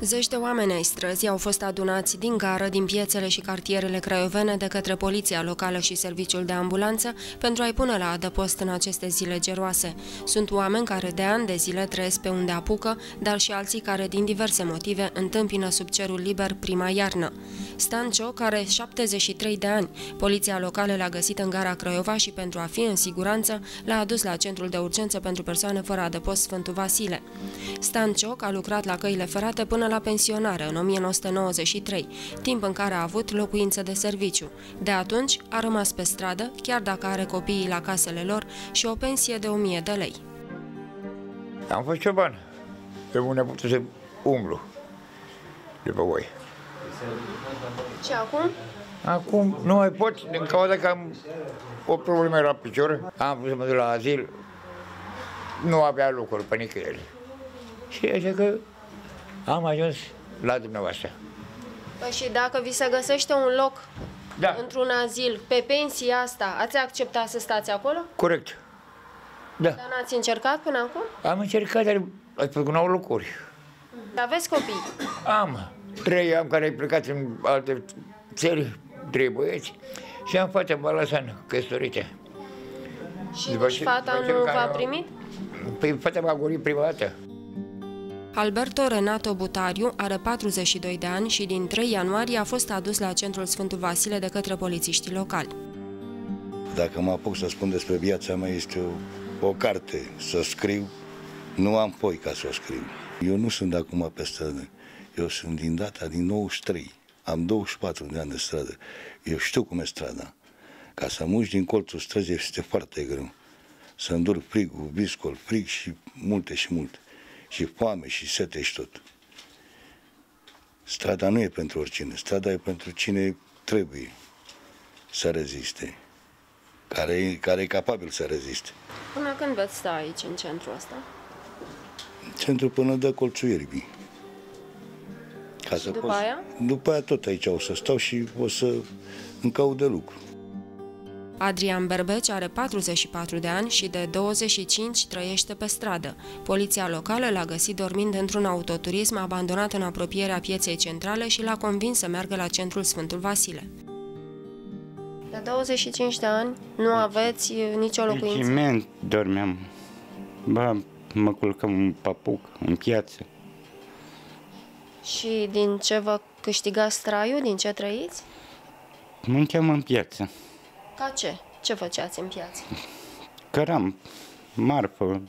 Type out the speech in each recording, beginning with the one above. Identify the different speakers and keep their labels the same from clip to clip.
Speaker 1: Zeci de oameni ai străzii au fost adunați din gară, din piețele și cartierele craiovene de către poliția locală și serviciul de ambulanță pentru a-i pune la adăpost în aceste zile geroase. Sunt oameni care de ani de zile trăiesc pe unde apucă, dar și alții care din diverse motive întâmpină sub cerul liber prima iarnă. Stan Cioc are 73 de ani. Poliția locală l-a găsit în gara Craiova și pentru a fi în siguranță l-a adus la centrul de urgență pentru persoane fără adăpost Sfântul Vasile. Stan Cioc a lucrat la căile ferate până la pensionare în 1993, timp în care a avut locuință de serviciu. De atunci a rămas pe stradă, chiar dacă are copiii la casele lor și o pensie de 1000 de lei.
Speaker 2: Am fost cioban, pe unde putut să umblu după voi.
Speaker 1: Și acum?
Speaker 2: Acum nu mai pot, din cauza că am o problemă la picior, am vrut să mă duc la azil, nu avea lucruri pe nicăieri. Și așa că am ajuns la dumneavoastră.
Speaker 1: Păi și dacă vi se găsește un loc într-un azil, pe pensia asta, ați acceptat să stați acolo?
Speaker 2: Corect. Da.
Speaker 1: Dar n-ați încercat până acum?
Speaker 2: Am încercat, dar ați făcut 9 lucruri.
Speaker 1: Aveți copii?
Speaker 2: Am. 3 am care ai plecat în alte țări, 3 băieți și am fata Balasan, căsătorită.
Speaker 1: Și nici fata nu v-a primit?
Speaker 2: Păi fata m-a gorit prima dată.
Speaker 1: Alberto Renato Butariu are 42 de ani și din 3 ianuarie a fost adus la centrul Sfântul Vasile de către polițiștii locali.
Speaker 3: Dacă mă apuc să spun despre viața mea, este o carte să scriu, nu am foi ca să o scriu. Eu nu sunt acum pe stradă, eu sunt din data din 93, am 24 de ani de stradă, eu știu cum e strada. Ca să muși din colțul străzii este foarte greu, să îndur frigul, viscol, frig și multe și multe. Și foame, și sete, și tot. Strada nu e pentru oricine, strada e pentru cine trebuie să reziste, care e capabil să reziste.
Speaker 1: Până când veți sta aici, în centrul ăsta?
Speaker 3: Centrul până dă colțul ierbii.
Speaker 1: Și după aia?
Speaker 3: După aia tot aici o să stau și o să îmi caut de lucru.
Speaker 1: Adrian Berbeci are 44 de ani și de 25 trăiește pe stradă. Poliția locală l-a găsit dormind într-un autoturism abandonat în apropierea pieței centrale și l-a convins să meargă la centrul Sfântul Vasile. De 25 de ani nu aveți nicio locuință?
Speaker 4: În ciment dormeam. Ba, mă culcam în papuc, în piață.
Speaker 1: Și din ce vă câștigați traiul? Din ce trăiți?
Speaker 4: Munceam în piață.
Speaker 1: Ca ce? Ce făceați în piață?
Speaker 4: Căram, marfă.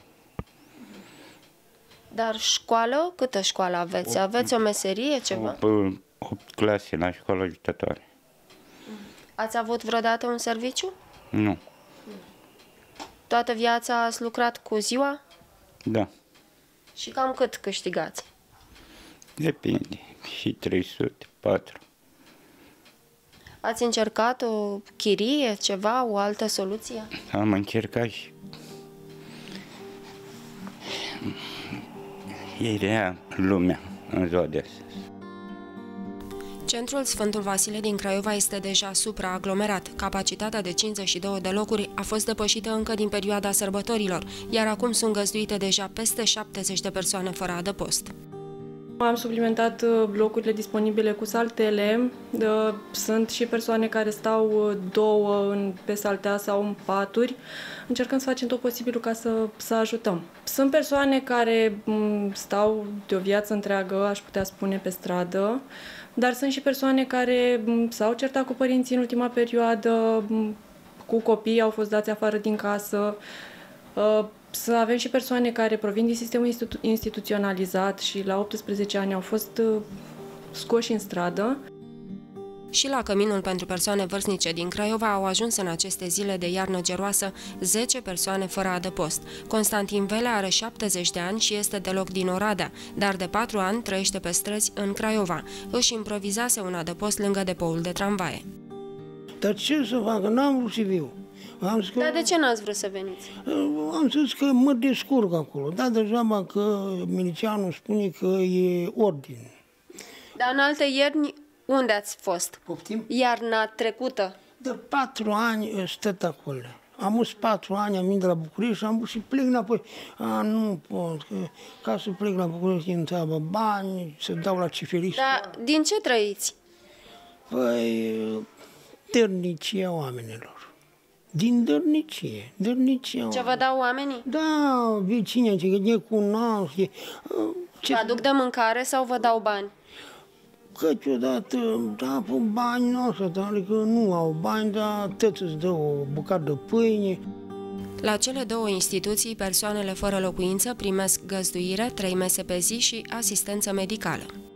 Speaker 1: Dar școală? Câtă școală aveți? Aveți o meserie, ceva?
Speaker 4: 8 clase la școală ajutătoare.
Speaker 1: Ați avut vreodată un serviciu?
Speaker 4: Nu.
Speaker 1: Toată viața ați lucrat cu ziua?
Speaker 4: Da.
Speaker 1: Și cam cât câștigați?
Speaker 4: Depinde. Și 300, 4.
Speaker 1: Ați încercat o chirie, ceva, o altă soluție?
Speaker 4: Am încercat și e rea lumea în ziua de astăzi.
Speaker 1: Centrul Sfântul Vasile din Craiova este deja supraaglomerat. Capacitatea de 52 de locuri a fost depășită încă din perioada sărbătorilor, iar acum sunt găzduite deja peste 70 de persoane fără adăpost.
Speaker 5: Am suplimentat blocurile disponibile cu saltele. Sunt și persoane care stau 2 pe saltea sau în paturi. Încercăm să facem tot posibilul ca să ajutăm. Sunt persoane care stau de o viață întreagă, aș putea spune, pe stradă, dar sunt și persoane care s-au certat cu părinții în ultima perioadă, cu copii, au fost dați afară din casă. Să avem și persoane care provin din sistemul instituționalizat și la 18 ani au fost scoși în stradă.
Speaker 1: Și la căminul pentru persoane vârstnice din Craiova au ajuns în aceste zile de iarnă geroasă 10 persoane fără adăpost. Constantin Vele are 70 de ani și este deloc din Oradea, dar de 4 ani trăiește pe străzi în Craiova. Își improvizase un adăpost lângă depoul de tramvaie.
Speaker 6: Dar ce să fac? N-am vrut să viu.
Speaker 1: Dar de ce n-ați vrut să veniți?
Speaker 6: Am zis că mă descurc acolo. Da, deja că milițianul spune că e ordine.
Speaker 1: Dar în alte ierni, unde ați fost?
Speaker 6: Poftim?
Speaker 1: Iarna trecută?
Speaker 6: De 4 ani stăt acolo. Am fost 4 ani, am venit de la București și am vrut și plec înapoi. Nu pot, că ca să plec la București întreabă bani, să dau la ciferist.
Speaker 1: Dar din ce trăiți?
Speaker 6: Păi, dărnicia oamenilor. Din dărnicie.
Speaker 1: Ce vă dau oamenii?
Speaker 6: Da, vecinii, ce ne cunoaște.
Speaker 1: Vă aduc de mâncare sau vă dau bani?
Speaker 6: Câteodată, da, pe bani nu așa, adică nu au bani, dar tot îți dă o bucată de pâine.
Speaker 1: La cele două instituții, persoanele fără locuință primesc găzduire, 3 mese pe zi și asistență medicală.